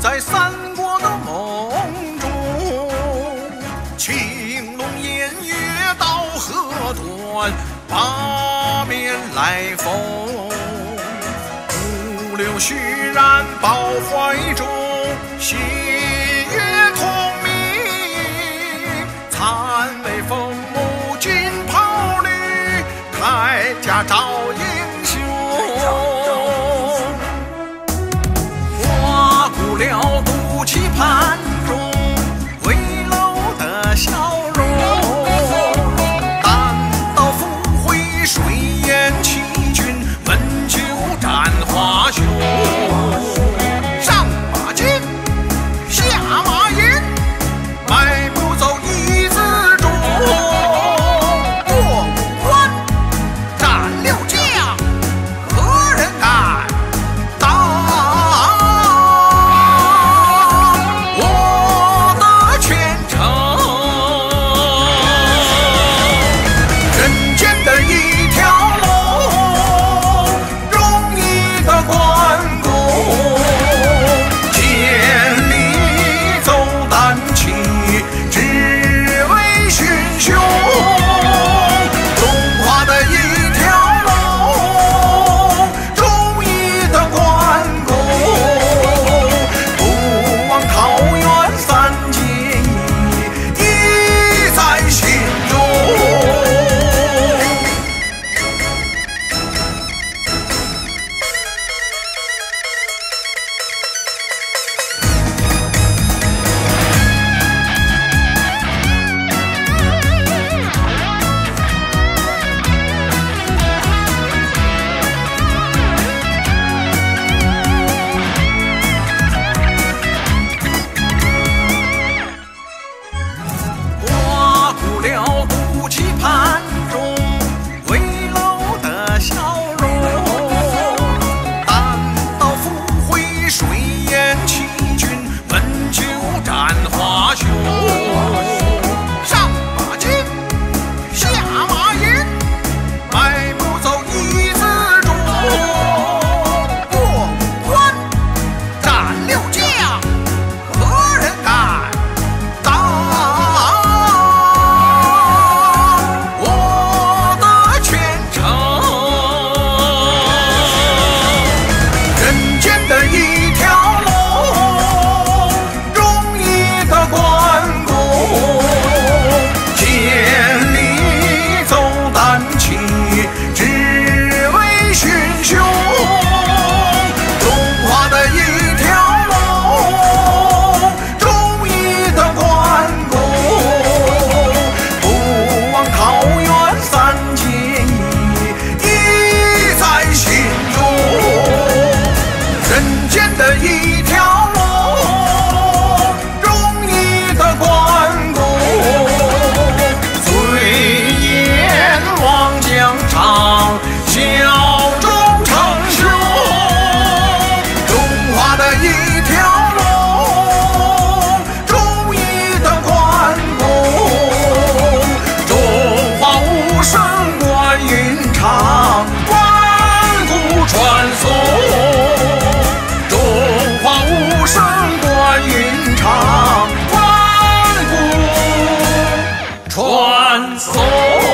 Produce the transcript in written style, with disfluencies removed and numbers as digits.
在三国的梦中，青龙偃月到河端，八面来风。五柳絮然抱怀中，喜悦同鸣。残为凤舞金袍绿，铠甲照英雄。花鼓撩肚棋盘中，危楼的笑容。单刀赴会水淹七军，温酒斩华雄。上马金，下马银，迈步走一字中。过五关，斩六将，何人敢当？我的前程，人间的一条龙，容易的关公，千里走单骑，只为寻兄。中华的一条龙，忠义的关公，不忘桃园三结义，义在心中。花鼓撩肚棋盘中，危楼的笑容。单刀赴会水淹七军，温酒斩华雄。上马金，下马银，迈步走一字中。过五关，斩六将，何人敢当？我的前程，人间的一条龙，容易的关公，千里走单骑，只为寻兄。中华的一条龙，忠义的关公，不忘桃园三结义，义在心中。人间的一条龙，容易的关公，醉眼望疆场，笑中称雄。中华的一条龙，忠义的关公，中华武神观音场，万古传颂。中华武神观音场，万古传颂。